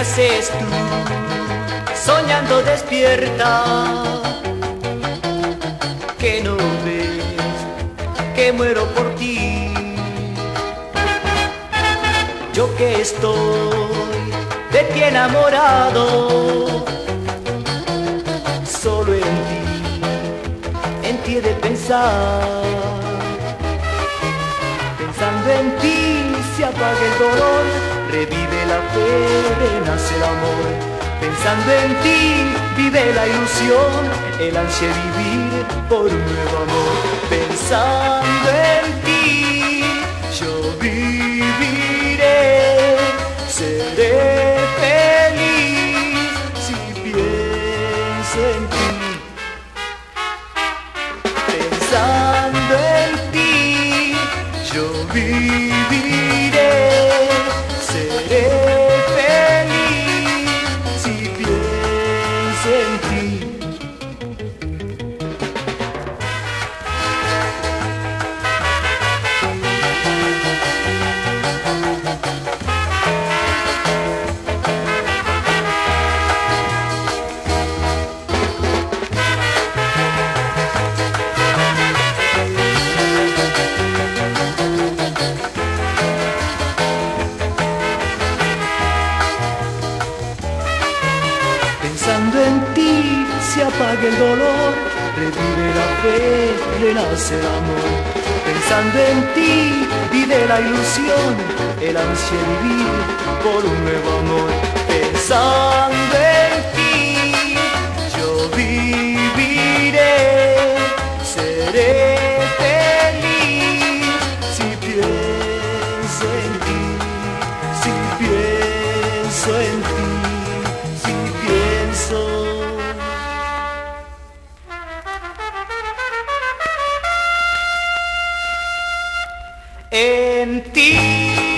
haces tú soñando despierta? Que no ves que muero por ti. Yo que estoy de ti enamorado, solo en ti he de pensar. Pensando en ti se apaga el dolor, revive la fe, renace el amor. Pensando en ti vive la ilusión, el ansia de vivir por un nuevo amor. Pensando en ti yo viviré, seré feliz si pienso en ti. Pensando en ti yo viviré, seré feliz si pienso en ti. Pensando en ti se apaga el dolor, revive la fe, renace el amor. Pensando en ti vive la ilusión, el ansia de vivir por un nuevo amor. Pensando en ti yo viviré, seré feliz si pienso en ti, si pienso en ti. En ti.